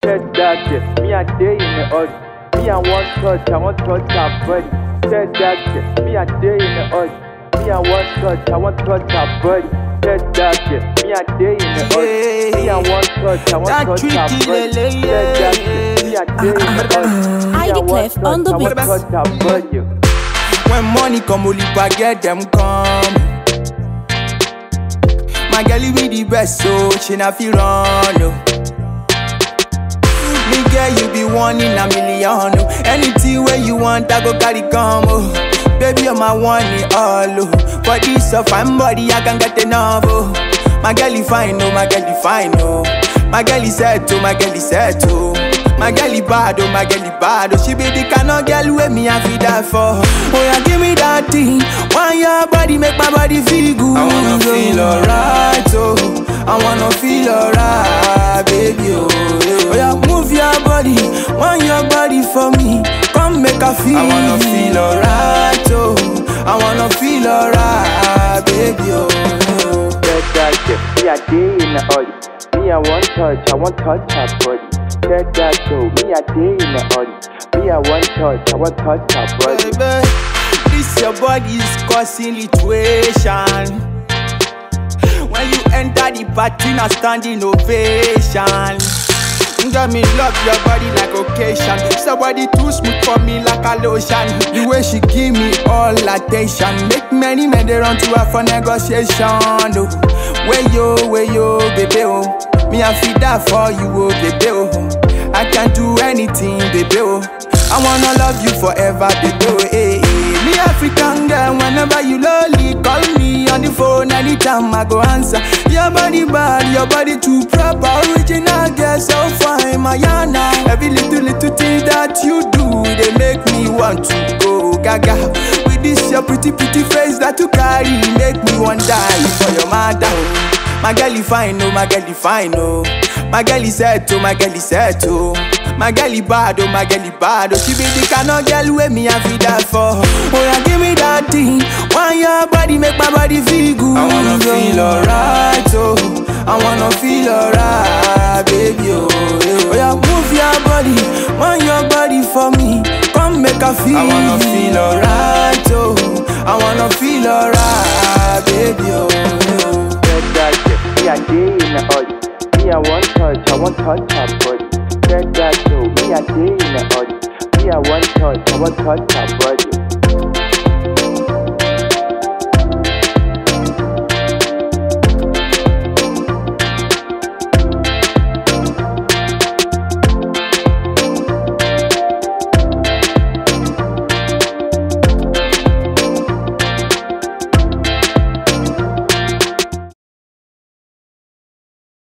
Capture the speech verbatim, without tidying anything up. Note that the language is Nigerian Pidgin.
Said that shit, me a day in the earth. Me a one touch, I want touch her body. Said that shit, me a day in the earth. Me a one touch, I want touch her body. Said that shit, me a day in the earth. Me a one touch, I want touch her body. Said that shit, me a day in the earth. I declare on the beat. Touch her body. When money come, only get them come. My girl be the best, so she not feel run, no. Me girl, you be one in a million, no. Anything where you want, I go carry come, oh. Baby, you're my one in all, oh. For this so fine body, I can get enough, oh. My girl is fine, oh, my girl is fine, oh. My girl is set, oh, my girl is set, oh. My girl is bad, oh, my girl is bad, oh. She be the kind of girl with me, I feel that for. Oh, yeah, give me that thing. Why your body make my body feel good? I wanna feel alright, oh. I wanna feel alright, baby, oh. Oh, yeah, move your body. Want your body for me. Come make her feel. I wanna feel alright, oh. I wanna feel alright, baby, oh. Said that shit, me a day in the earth. Me a one touch, I want touch her body. Said that show, me a day in the earth. Me a one touch, I want touch her body. Baby, this your body is causing situation. When you enter the party, not standing ovation. Girl, me love your body like occasion. Somebody too smooth for me like a lotion. The way she give me all attention make many men they run to her for negotiation. Oh, where yo, where yo, baby, oh. Me I feel that for you, oh, baby, oh. I can do anything, baby, oh. I wanna love you forever, baby, oh, hey, hey. Me African girl, whenever you lonely, call me on the phone anytime I go answer. Your body bad, your body too proper. Original girl, so fine, Mayana. Every little, little thing that you do, they make me want to go gaga. With this your pretty, pretty face that you carry, make me want die for your mother. My girl is fine, oh, my girl is fine, oh. My girl is set, oh, my girl is set, oh. My girl is bad, oh, my girl is bad, oh. She be the kind of girl with me, I feel that for. Oh, yeah, give me that thing. Why your body make my body feel good? I wanna feel alright, oh. I wanna feel alright, baby, oh. Oh, yeah, move your body. Want your body for me. Come make her feel. I wanna feel alright, oh. I wanna feel alright, baby, oh. Said that shit, me a day in the earth. Me a one touch, I want touch her body. Said that show, me a day in the earth. Me a one touch, I want touch her body.